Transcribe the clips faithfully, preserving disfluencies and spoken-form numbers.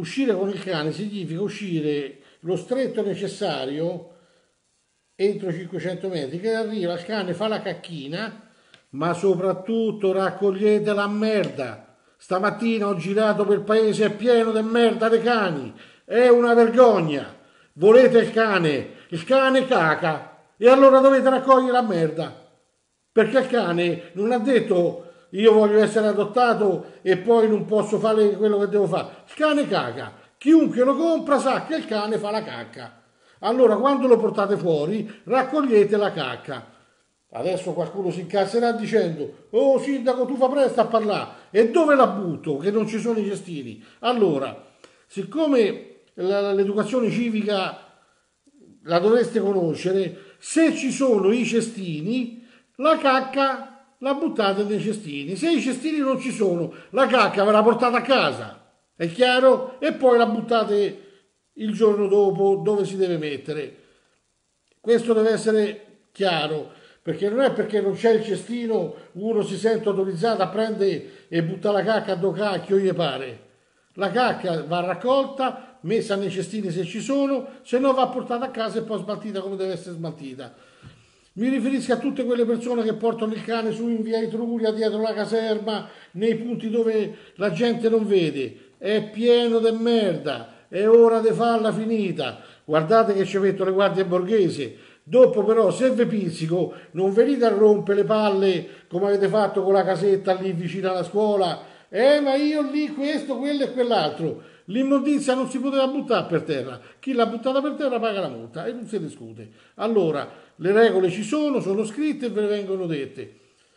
uscire con il cane significa uscire lo stretto necessario entro cinquecento metri, che arriva il cane, fa la cacchina, ma soprattutto raccogliete la merda. Stamattina ho girato per il paese, è pieno di merda dei cani, è una vergogna. Volete il cane? Il cane caca e allora dovete raccogliere la merda, perché il cane non ha detto io voglio essere adottato e poi non posso fare quello che devo fare. Il cane caca, chiunque lo compra sa che il cane fa la cacca. Allora quando lo portate fuori raccogliete la cacca. Adesso qualcuno si incasserà dicendo oh sindaco tu fa presto a parlare, e dove la butto che non ci sono i cestini? Allora, siccome l'educazione civica la dovreste conoscere, se ci sono i cestini la cacca la buttate nei cestini, se i cestini non ci sono la cacca ve la portate a casa, è chiaro? E poi la buttate il giorno dopo dove si deve mettere. Questo deve essere chiaro, perché non è perché non c'è il cestino uno si sente autorizzato a prendere e butta la cacca a do cacchio gli pare. La cacca va raccolta, messa nei cestini se ci sono, se no va portata a casa e poi smaltita come deve essere smaltita. Mi riferisco a tutte quelle persone che portano il cane su in via Etruria, dietro la caserma, nei punti dove la gente non vede. È pieno di merda, è ora di farla finita. Guardate che ci metto le guardie borghesi. Dopo però, se vi pizzico, non venite a rompere le palle come avete fatto con la casetta lì vicino alla scuola. Eh, ma io lì questo, quello e quell'altro. L'immondizia non si poteva buttare per terra. Chi l'ha buttata per terra paga la multa e non si discute. Allora, le regole ci sono, sono scritte e ve ne vengono dette.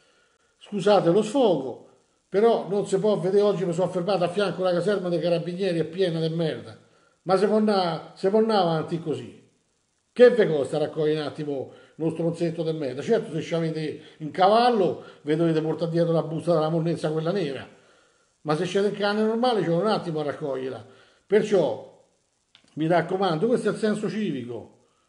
Scusate lo sfogo, però non si può vedere, oggi mi sono fermato a fianco alla caserma dei carabinieri, è piena di merda. Ma se può andare avanti così? Che vi costa raccogliere un attimo uno stronzetto di merda? Certo, se ci avete un cavallo, vi dovete portare dietro la busta della monnezza quella nera. Ma se c'è il cane normale ci vuole un attimo a raccoglierla. Perciò, mi raccomando, questo è il senso civico.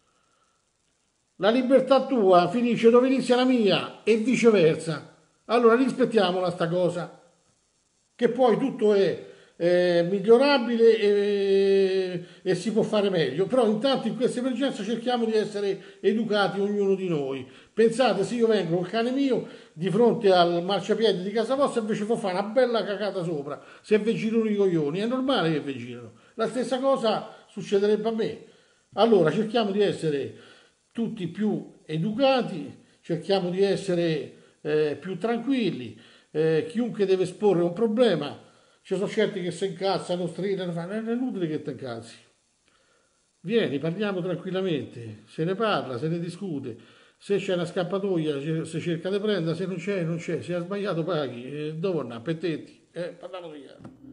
La libertà tua finisce dove inizia la mia e viceversa. Allora rispettiamola sta cosa. Che poi tutto è eh, migliorabile e, e si può fare meglio. Però intanto in questa emergenza cerchiamo di essere educati ognuno di noi. Pensate, se io vengo col cane mio di fronte al marciapiede di casa vostra invece può fare una bella cacata sopra, se vi girano i coglioni, è normale che vi girano. La stessa cosa succederebbe a me. Allora cerchiamo di essere tutti più educati, cerchiamo di essere eh, più tranquilli. Eh, chiunque deve esporre un problema, ci sono certi che si incazzano, stridano, fanno, è inutile che ti incazzi. Vieni, parliamo tranquillamente, se ne parla, se ne discute. Se c'è una scappatoia si cerca di prendere, se non c'è, non c'è, se ha sbagliato paghi, e dove andare? Pettetti, eh, parliamo di